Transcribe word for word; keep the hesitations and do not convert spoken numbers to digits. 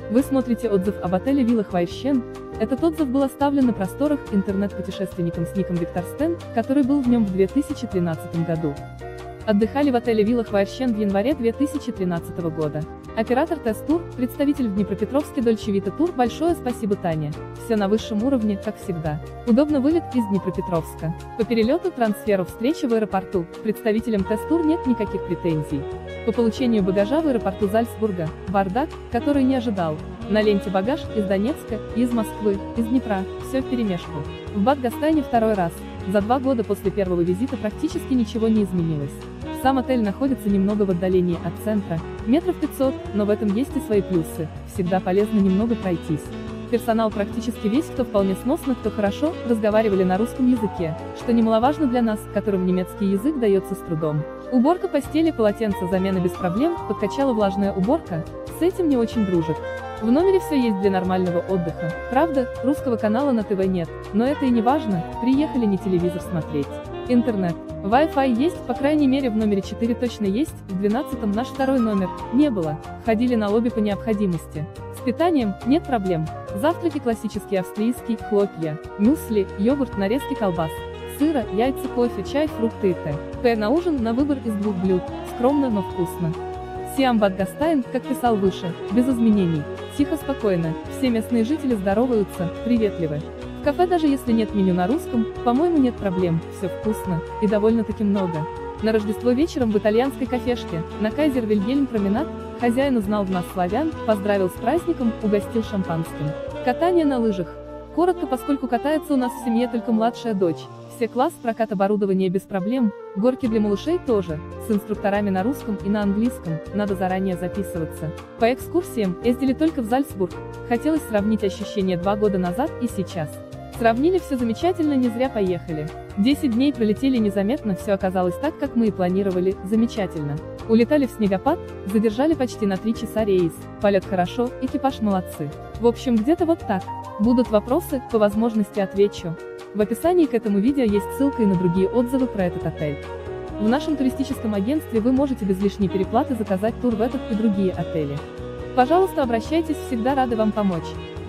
Вы смотрите отзыв об отеле Вилла Хвайщен. Этот отзыв был оставлен на просторах интернет-путешественником с ником Виктор Стен, который был в нем в две тысячи тринадцатом году. Отдыхали в отеле Вилла Хвайщен в январе две тысячи тринадцатого года. Оператор Тест-Тур, представитель в Днепропетровске Дольче Вита Тур. Большое спасибо, Таня. Все на высшем уровне, как всегда. Удобно вылет из Днепропетровска. По перелету, трансферу, встрече в аэропорту. Представителям Тест-Тур нет никаких претензий. По получению багажа в аэропорту Зальцбурга, бардак, который не ожидал. На ленте багаж из Донецка, из Москвы, из Днепра, все вперемешку. В Бад Гастайне второй раз. За два года после первого визита практически ничего не изменилось. Сам отель находится немного в отдалении от центра, метров пятьсот, но в этом есть и свои плюсы, всегда полезно немного пройтись. Персонал практически весь, кто вполне сносно, кто хорошо, разговаривали на русском языке, что немаловажно для нас, которым немецкий язык дается с трудом. Уборка постели, полотенца, замена без проблем, подкачала влажная уборка, с этим не очень дружит. В номере все есть для нормального отдыха, правда, русского канала на ТВ нет, но это и не важно, приехали не телевизор смотреть. Интернет. Wi-Fi есть, по крайней мере в номере четыре точно есть, в двенадцатом наш второй номер не было, ходили на лобби по необходимости. С питанием нет проблем. Завтраки классический австрийский, хлопья, мюсли, йогурт, нарезки колбас, сыра, яйца, кофе, чай, фрукты и т. П. На ужин на выбор из двух блюд, скромно, но вкусно. Сиам Бад Гастайн, как писал выше, без изменений, тихо, спокойно, все местные жители здороваются, приветливы. В кафе даже если нет меню на русском, по-моему нет проблем, все вкусно, и довольно-таки много. На Рождество вечером в итальянской кафешке, на Кайзер Вильгельм променад, хозяин узнал в нас славян, поздравил с праздником, угостил шампанским. Катание на лыжах. Коротко, поскольку катается у нас в семье только младшая дочь. Все класс, прокат оборудования без проблем, горки для малышей тоже, с инструкторами на русском и на английском, надо заранее записываться. По экскурсиям, ездили только в Зальцбург, хотелось сравнить ощущения два года назад и сейчас. Сравнили, все замечательно, не зря поехали. десять дней пролетели незаметно, все оказалось так, как мы и планировали, замечательно. Улетали в снегопад, задержали почти на три часа рейс, полет хорошо, экипаж молодцы. В общем, где-то вот так. Будут вопросы, по возможности отвечу. В описании к этому видео есть ссылка и на другие отзывы про этот отель. В нашем туристическом агентстве вы можете без лишней переплаты заказать тур в этот и другие отели. Пожалуйста, обращайтесь, всегда рады вам помочь.